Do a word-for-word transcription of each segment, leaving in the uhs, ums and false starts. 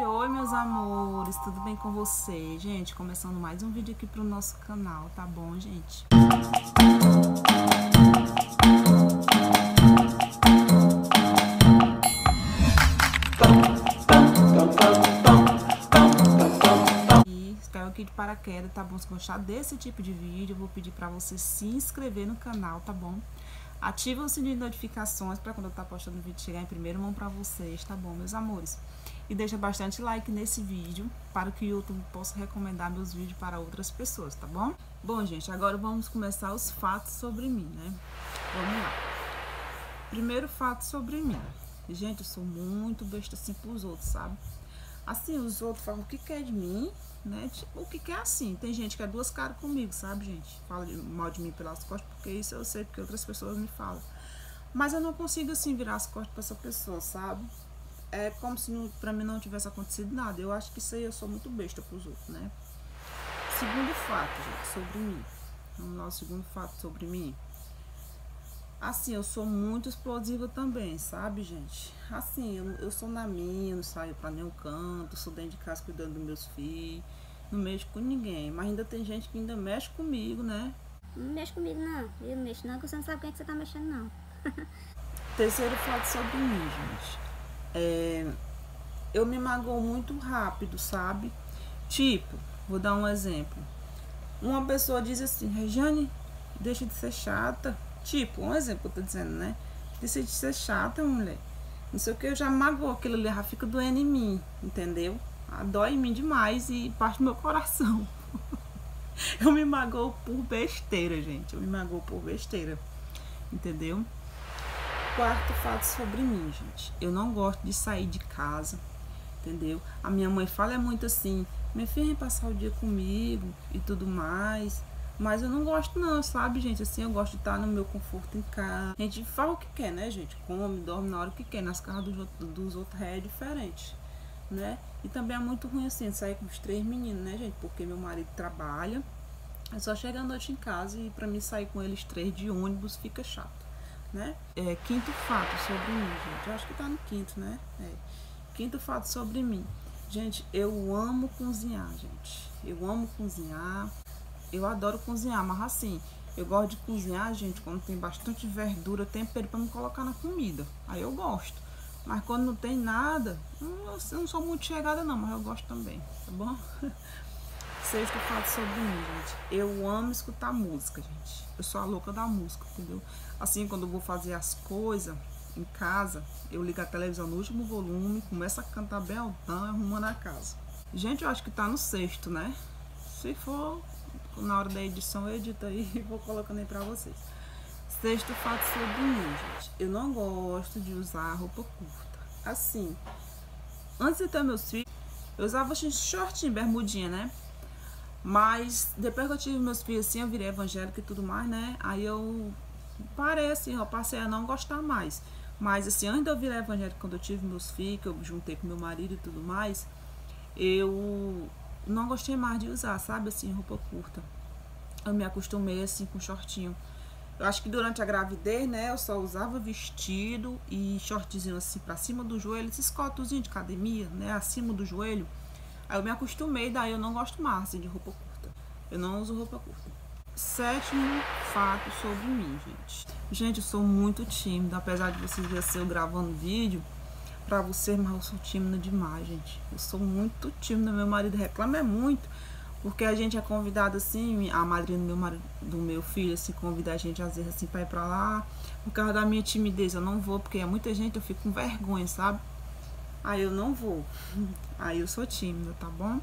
oi meus amores, tudo bem com vocês? Gente, começando mais um vídeo aqui pro nosso canal, tá bom, gente? E caiu aqui de paraquedas, tá bom? Se gostar desse tipo de vídeo, eu vou pedir pra você se inscrever no canal, tá bom? Ativa o sininho de notificações para quando eu estar postando o vídeo chegar em primeira mão para vocês, tá bom, meus amores? E deixa bastante like nesse vídeo para que o YouTube possa recomendar meus vídeos para outras pessoas, tá bom? Bom, gente, agora vamos começar os fatos sobre mim, né? Vamos lá. Primeiro fato sobre mim. Gente, eu sou muito besta assim pros outros, sabe? Assim, os outros falam o que quer de mim, né? Tipo, o que quer assim. Tem gente que é duas caras comigo, sabe, gente? Fala de, mal de mim pelas costas, porque isso eu sei, porque outras pessoas me falam. Mas eu não consigo, assim, virar as costas pra essa pessoa, sabe? É como se não, pra mim não tivesse acontecido nada. Eu acho que isso aí eu sou muito besta pros outros, né? Segundo fato, gente, sobre mim. Vamos lá, o segundo fato sobre mim. Assim, eu sou muito explosiva também, sabe, gente? Assim, eu, eu sou na minha, não saio pra nenhum canto, sou dentro de casa cuidando dos meus filhos, não mexo com ninguém. Mas ainda tem gente que ainda mexe comigo, né? Não mexe comigo, não. Eu não mexo, não, porque você não sabe quem é que você tá mexendo, não. Terceiro fato sobre mim, gente. É, eu me magoo muito rápido, sabe? Tipo, vou dar um exemplo. Uma pessoa diz assim, Regiane, deixa de ser chata. Tipo, um exemplo que eu tô dizendo, né? Deixa de ser chata, mulher. Não sei o que, eu já magoo aquilo ali, já fica doendo em mim, entendeu? Ah, dói em mim demais e parte do meu coração. Eu me magoo por besteira, gente. Eu me magoo por besteira, entendeu? Quarto fato sobre mim, gente. Eu não gosto de sair de casa, entendeu? A minha mãe fala é muito assim, minha filha vem passar o dia comigo e tudo mais. Mas eu não gosto não, sabe, gente? Assim, eu gosto de estar no meu conforto em casa. A gente fala o que quer, né, gente? Come, dorme na hora que quer. Nas casas dos, dos outros é diferente, né? E também é muito ruim, assim, sair com os três meninos, né, gente? Porque meu marido trabalha. É só chegar à noite em casa e pra mim sair com eles três de ônibus fica chato, né? É, quinto fato sobre mim, gente. Eu acho que tá no quinto, né? É. Quinto fato sobre mim. Gente, eu amo cozinhar, gente. Eu amo cozinhar. Eu adoro cozinhar, mas assim, eu gosto de cozinhar, gente, quando tem bastante verdura, tempero pra me colocar na comida. Aí eu gosto. Mas quando não tem nada, eu não sou muito chegada não, mas eu gosto também, tá bom? Sexto fato sobre mim, gente. Eu amo escutar música, gente. Eu sou a louca da música, entendeu? Assim, quando eu vou fazer as coisas em casa, eu ligo a televisão no último volume, começo a cantar bem altão, arrumando a casa. Gente, eu acho que tá no sexto, né? Se for na hora da edição, eu edito aí e vou colocando aí pra vocês. Sexto fato sobre mim, gente. Eu não gosto de usar roupa curta. Assim, antes de ter meus filhos, eu usava shortinho, bermudinha, né? Mas depois que eu tive meus filhos assim, eu virei evangélica e tudo mais, né? Aí eu parei assim, eu passei a não gostar mais. Mas assim, antes de eu virar evangélica, quando eu tive meus filhos, que eu juntei com meu marido e tudo mais, eu não gostei mais de usar, sabe, assim, roupa curta. Eu me acostumei, assim, com shortinho. Eu acho que durante a gravidez, né, eu só usava vestido e shortzinho, assim, pra cima do joelho, esses escotozinhos de academia, né, acima do joelho. Aí eu me acostumei, daí eu não gosto mais, assim, de roupa curta. Eu não uso roupa curta. Sétimo fato sobre mim, gente. Gente, eu sou muito tímida, apesar de vocês verem assim, eu gravando vídeo pra vocês, mas eu sou tímida demais, gente. Eu sou muito tímida, meu marido reclama é muito, porque a gente é convidado assim, a madrinha do meu marido, do meu filho, assim, convida a gente às vezes assim pra ir pra lá. Por causa da minha timidez, eu não vou, porque é muita gente, eu fico com vergonha, sabe? Aí eu não vou. Aí eu sou tímida, tá bom?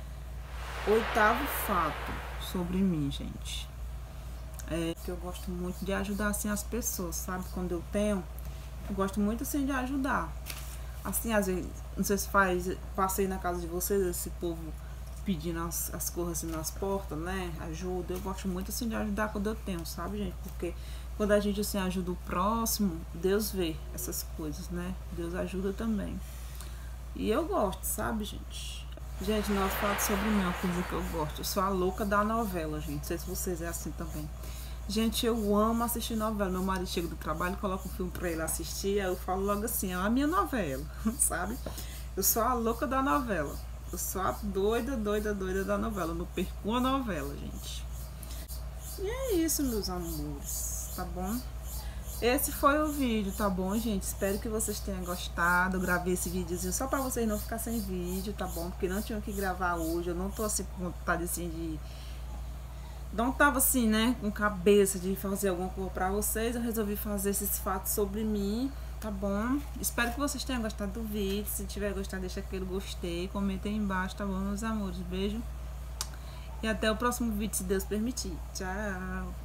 Oitavo fato sobre mim, gente. É que eu gosto muito de ajudar assim as pessoas, sabe? Quando eu tenho, eu gosto muito assim de ajudar. Assim, às vezes, não sei se faz, passei na casa de vocês, esse povo pedindo as, as coisas assim nas portas, né? Ajuda. Eu gosto muito assim de ajudar quando eu tenho, sabe, gente? Porque quando a gente assim ajuda o próximo, Deus vê essas coisas, né? Deus ajuda também. E eu gosto, sabe, gente? Gente, nosso fato sobre mim, uma coisa que eu gosto. Eu sou a louca da novela, gente. Não sei se vocês é assim também. Gente, eu amo assistir novela. Meu marido chega do trabalho, coloca um filme pra ele assistir, aí eu falo logo assim, é a minha novela, sabe? Eu sou a louca da novela. Eu sou a doida, doida, doida da novela. Eu não perco a novela, gente. E é isso, meus amores, tá bom? Esse foi o vídeo, tá bom, gente? Espero que vocês tenham gostado. Eu gravei esse videozinho só pra vocês não ficarem sem vídeo, tá bom? Porque não tinham que gravar hoje. Eu não tô assim com vontade assim de... Não tava assim, né, com cabeça de fazer alguma coisa pra vocês. Eu resolvi fazer esses fatos sobre mim, tá bom? Espero que vocês tenham gostado do vídeo. Se tiver gostado, deixa aquele gostei. Comentem aí embaixo, tá bom, meus amores? Beijo. E até o próximo vídeo, se Deus permitir. Tchau!